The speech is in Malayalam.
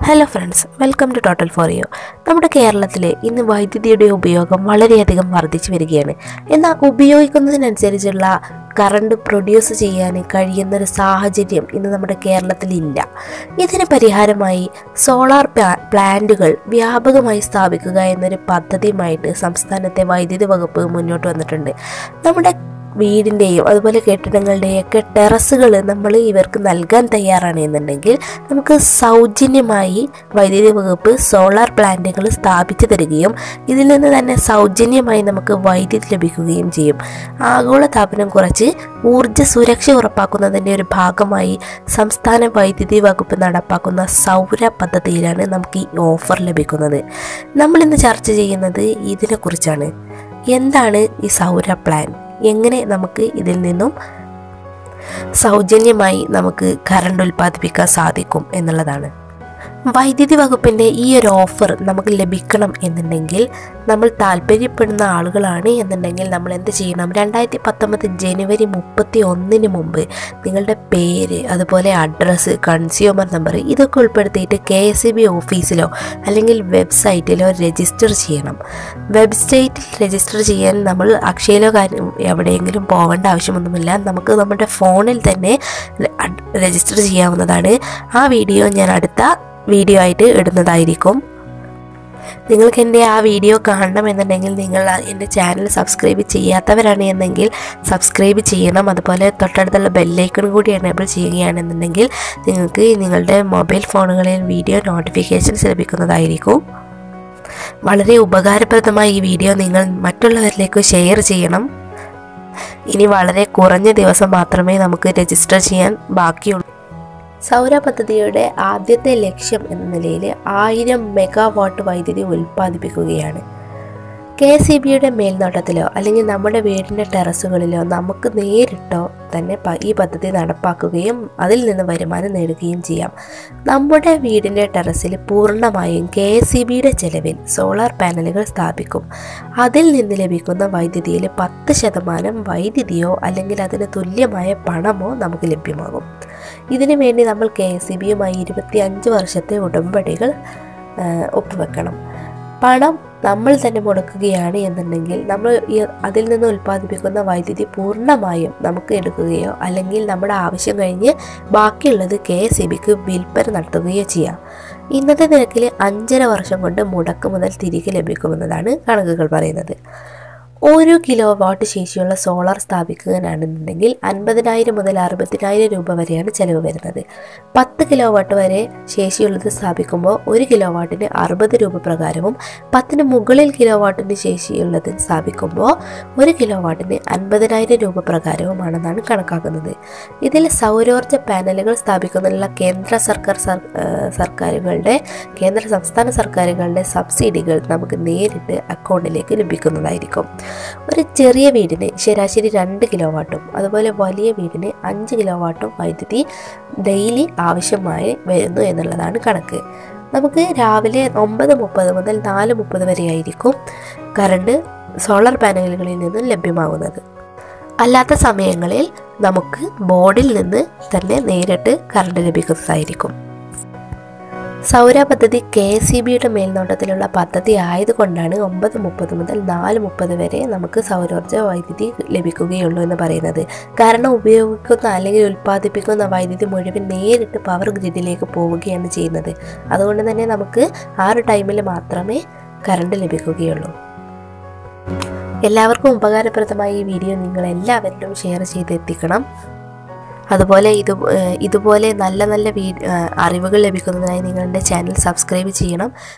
Hello friends, welcome to total for you. നമ്മുടെ കേരളത്തിൽ ഇന്ന് വൈദ്യുതിയുടെ ഉപയോഗം വളരെയധികം വർദ്ധിച്ചു വരികയാണ്. എന്നാൽ ഉപയോഗിക്കുന്നതിനനുസരിച്ചുള്ള കറണ്ട് പ്രൊഡ്യൂസ് ചെയ്യാൻ കഴിയുന്നൊരു സാഹചര്യം ഇന്ന് നമ്മുടെ കേരളത്തിലില്ല. ഇതിന് പരിഹാരമായി സോളാർ പ്ലാന്റുകൾ വ്യാപകമായി സ്ഥാപിക്കുക എന്നൊരു പദ്ധതിയുമായിട്ട് സംസ്ഥാനത്തെ വൈദ്യുതി വകുപ്പ് മുന്നോട്ട് വന്നിട്ടുണ്ട്. നമ്മുടെ വീടിൻ്റെയും അതുപോലെ കെട്ടിടങ്ങളുടെയൊക്കെ ടെറസുകൾ നമ്മൾ ഇവർക്ക് നൽകാൻ തയ്യാറാണ് എന്നുണ്ടെങ്കിൽ നമുക്ക് സൗജന്യമായി വൈദ്യുതി വകുപ്പ് സോളാർ പ്ലാന്റുകൾ സ്ഥാപിച്ചു തരികയും ഇതിൽ നിന്ന് തന്നെ സൗജന്യമായി നമുക്ക് വൈദ്യുതി ലഭിക്കുകയും ചെയ്യും. ആഗോളതാപനം കുറച്ച് ഊർജ്ജ സുരക്ഷ ഉറപ്പാക്കുന്നതിൻ്റെ ഒരു ഭാഗമായി സംസ്ഥാന വൈദ്യുതി വകുപ്പ് നടപ്പാക്കുന്ന സൗര പദ്ധതിയിലാണ് നമുക്ക് ഈ ഓഫർ ലഭിക്കുന്നത്. നമ്മളിന്ന് ചർച്ച ചെയ്യുന്നത് ഇതിനെക്കുറിച്ചാണ്. എന്താണ് ഈ സൗര പ്ലാൻ, എങ്ങനെ നമുക്ക് ഇതിൽ നിന്നും സൗജന്യമായി നമുക്ക് കറണ്ട് ഉൽപ്പാദിപ്പിക്കാൻ സാധിക്കും എന്നുള്ളതാണ്. വൈദ്യുതി വകുപ്പിൻ്റെ ഈ ഒരു ഓഫർ നമുക്ക് ലഭിക്കണം എന്നുണ്ടെങ്കിൽ, നമ്മൾ താല്പര്യപ്പെടുന്ന ആളുകളാണ് എന്നുണ്ടെങ്കിൽ നമ്മൾ എന്ത് ചെയ്യണം? 2019 ജനുവരി 31 മുമ്പ് നിങ്ങളുടെ പേര്, അതുപോലെ അഡ്രസ്സ്, കൺസ്യൂമർ നമ്പർ ഇതൊക്കെ ഉൾപ്പെടുത്തിയിട്ട് KSEB ഓഫീസിലോ അല്ലെങ്കിൽ വെബ്സൈറ്റിലോ രജിസ്റ്റർ ചെയ്യണം. വെബ്സൈറ്റിൽ രജിസ്റ്റർ ചെയ്യാൻ നമ്മൾ അക്ഷയയിലോ എവിടെയെങ്കിലും പോകേണ്ട ആവശ്യമൊന്നുമില്ല. നമുക്ക് നമ്മുടെ ഫോണിൽ തന്നെ രജിസ്റ്റർ ചെയ്യാവുന്നതാണ്. ആ വീഡിയോ ഞാൻ അടുത്ത വീഡിയോ ആയിട്ട് ഇടുന്നതായിരിക്കും. നിങ്ങൾക്ക് എൻ്റെ ആ വീഡിയോ കാണണമെന്നുണ്ടെങ്കിൽ നിങ്ങൾ എൻ്റെ ചാനൽ സബ്സ്ക്രൈബ് ചെയ്യാത്തവരാണ് എന്നെങ്കിൽ സബ്സ്ക്രൈബ് ചെയ്യണം. അതുപോലെ തൊട്ടടുത്തുള്ള ബെല്ലൈക്കൺ കൂടി എനേബിൾ ചെയ്യുകയാണെന്നുണ്ടെങ്കിൽ നിങ്ങൾക്ക് നിങ്ങളുടെ മൊബൈൽ ഫോണുകളിൽ വീഡിയോ നോട്ടിഫിക്കേഷൻസ് ലഭിക്കുന്നതായിരിക്കും. വളരെ ഉപകാരപ്രദമായ ഈ വീഡിയോ നിങ്ങൾ മറ്റുള്ളവരിലേക്ക് ഷെയർ ചെയ്യണം. ഇനി വളരെ കുറഞ്ഞ ദിവസം മാത്രമേ നമുക്ക് രജിസ്റ്റർ ചെയ്യാൻ ബാക്കിയുള്ളൂ. സൗര പദ്ധതിയുടെ ആദ്യത്തെ ലക്ഷ്യം എന്ന നിലയിൽ 1000 മെഗാവാട്ട് വൈദ്യുതി ഉൽപ്പാദിപ്പിക്കുകയാണ്. KSEBയുടെ മേൽനോട്ടത്തിലോ അല്ലെങ്കിൽ നമ്മുടെ വീടിൻ്റെ ടെറസുകളിലോ നമുക്ക് നേരിട്ടോ തന്നെ ഈ പദ്ധതി നടപ്പാക്കുകയും അതിൽ നിന്ന് വരുമാനം നേടുകയും ചെയ്യാം. നമ്മുടെ വീടിൻ്റെ ടെറസിൽ പൂർണ്ണമായും KSEBയുടെ ചെലവിൽ സോളാർ പാനലുകൾ സ്ഥാപിക്കും. അതിൽ നിന്ന് ലഭിക്കുന്ന വൈദ്യുതിയിൽ 10% വൈദ്യുതിയോ അല്ലെങ്കിൽ അതിന് തുല്യമായ പണമോ നമുക്ക് ലഭ്യമാകും. ഇതിനു വേണ്ടി നമ്മൾ KSEBയുമായി 25 വർഷത്തെ ഉടമ്പടികൾ ഒപ്പുവെക്കണം. പണം നമ്മൾ തന്നെ മുടക്കുകയാണ് എന്നുണ്ടെങ്കിൽ നമ്മൾ അതിൽ നിന്ന് ഉൽപ്പാദിപ്പിക്കുന്ന വൈദ്യുതി പൂർണ്ണമായും നമുക്ക് എടുക്കുകയോ അല്ലെങ്കിൽ നമ്മുടെ ആവശ്യം കഴിഞ്ഞ് ബാക്കിയുള്ളത് KSEBക്ക് വിൽപ്പന നടത്തുകയോ ചെയ്യാം. ഇന്നത്തെ നിരക്കിൽ 5.5 വർഷം കൊണ്ട് മുടക്ക് മുതൽ തിരികെ ലഭിക്കുമെന്നതാണ് കണക്കുകൾ പറയുന്നത്. 1 കിലോവാട്ട് ശേഷിയുള്ള സോളാർ സ്ഥാപിക്കുകയാണെന്നുണ്ടെങ്കിൽ 50,000 മുതൽ 60,000 രൂപ വരെയാണ് ചിലവ് വരുന്നത്. 10 കിലോവാട്ട് വരെ ശേഷിയുള്ളത് സ്ഥാപിക്കുമ്പോൾ 1 കിലോവാട്ടിന് 60 രൂപ പ്രകാരവും 10 മുകളിൽ കിലോവാട്ടിന് ശേഷിയുള്ളത് സ്ഥാപിക്കുമ്പോൾ 1 കിലോവാട്ടിന് 50,000 രൂപ പ്രകാരവുമാണെന്നാണ് കണക്കാക്കുന്നത്. ഇതിൽ സൗരോർജ്ജ പാനലുകൾ സ്ഥാപിക്കുന്നതിനുള്ള കേന്ദ്ര സംസ്ഥാന സർക്കാരുകളുടെ സബ്സിഡികൾ നമുക്ക് നേരിട്ട് അക്കൗണ്ടിലേക്ക് ലഭിക്കുന്നതായിരിക്കും. ഒരു ചെറിയ വീടിന് ശരാശരി 2 കിലോവാട്ടും അതുപോലെ വലിയ വീടിന് 5 കിലോവാട്ടും വൈദ്യുതി ഡെയിലി ആവശ്യമായി വരുന്നു എന്നുള്ളതാണ് കണക്ക്. നമുക്ക് രാവിലെ 9:30 മുതൽ 4:30 വരെയായിരിക്കും കറണ്ട് സോളാർ പാനലുകളിൽ നിന്ന് ലഭ്യമാകുന്നത്. അല്ലാത്ത സമയങ്ങളിൽ നമുക്ക് ബോർഡിൽ നിന്ന് തന്നെ നേരിട്ട് കറണ്ട് ലഭിക്കുന്നതായിരിക്കും. സൗര പദ്ധതി KSEBയുടെ മേൽനോട്ടത്തിലുള്ള പദ്ധതി ആയതുകൊണ്ടാണ് 9:30 മുതൽ 4:30 വരെ നമുക്ക് സൗരോർജ്ജ വൈദ്യുതി ലഭിക്കുകയുള്ളൂ എന്ന് പറയുന്നത്. കാരണം ഉപയോഗിക്കുന്ന അല്ലെങ്കിൽ ഉൽപ്പാദിപ്പിക്കുന്ന വൈദ്യുതി മുഴുവൻ നേരിട്ട് പവർ ഗ്രിഡിലേക്ക് പോവുകയാണ് ചെയ്യുന്നത്. അതുകൊണ്ട് തന്നെ നമുക്ക് ആ ഒരു ടൈമിൽ മാത്രമേ കറണ്ട് ലഭിക്കുകയുള്ളൂ. എല്ലാവർക്കും ഉപകാരപ്രദമായ ഈ വീഡിയോ നിങ്ങൾ എല്ലാവരിലും ഷെയർ ചെയ്തെത്തിക്കണം. അതുപോലെ ഇതുപോലെ നല്ല അറിവുകൾ ലഭിക്കുന്നതിനായി നിങ്ങളുടെ ചാനൽ സബ്സ്ക്രൈബ് ചെയ്യണം.